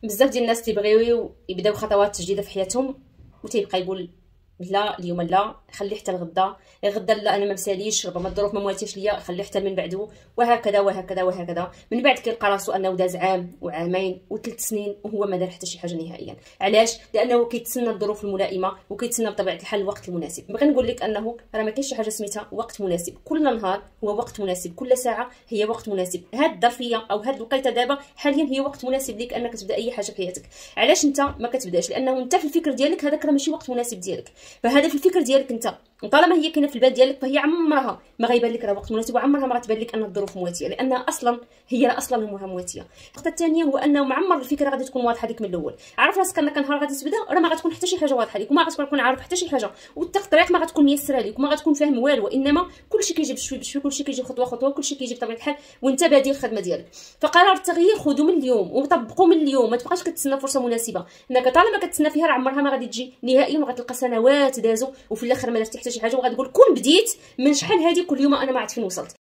بزاف ديال الناس تيبغيو يبداو خطوات جديده في حياتهم وتيبقى يقول لا اليوم لا، خلي حتى الغدا، الغدا لا انا ما مساليش، ربما الظروف ما مواتيش ليا، خلي حتى من بعده، وهكذا وهكذا وهكذا. من بعد كيلقى راسو انه داز عام وعامين وثلاث سنين وهو ما دار حتى شي حاجه نهائيا. علاش؟ لانه كيتسنى الظروف الملائمه وكيتسنى بطبيعه الحال الوقت المناسب. بغي نقول لك انه راه ما كاينش شي حاجه سميتها وقت مناسب، كل نهار هو وقت مناسب، كل ساعه هي وقت مناسب. هاد الظرفيه او هاد الوقيته دابا حاليا هي وقت مناسب ليك انك تبدا اي حاجه في حياتك. علاش انت ما كتبداش؟ لانه انت في الفكر ديالك هذاك راه ماشي وقت مناسب ديالك، فهذا في الفكر ديالك انت، وطالما هي كاينه في البال ديالك فهي عمرها ما غيبان لك راه وقت مناسب، وعمرها ما غتبان لك ان الظروف مواتيه، لانها اصلا هي راه اصلا امورها مواتيه. النقطه الثانيه هو انه معمر الفكره غادي تكون واضحه لك من الاول. عرف راسك انك نهار غادي تبدا راه ما غتكون حتى شي حاجه واضحه لك، وما غتكون عارف حتى شي حاجه، والطريق ما غتكون ميسره لك، وما غتكون فاهم والو، وانما كلشي كيجي بشوي بشوي، كلشي كيجي خطوه خطوه، كلشي كيجي بطبيعه الحال وانت بادي الخدمه ديالك. فقرار التغيير خذوا من اليوم وطبقوا من اليوم، ما تبقاش كتسنى فرصه مناسبه، انك طالما كتسنى فيها راه عمرها ما غادي تجي نهائيا، وغتلقى سنوات دازوا وفي الاخر ما درتي حتى شي حاجه، وغتقول كون بديت من شحال هادي كل يوم انا ما عرفت فين وصلت.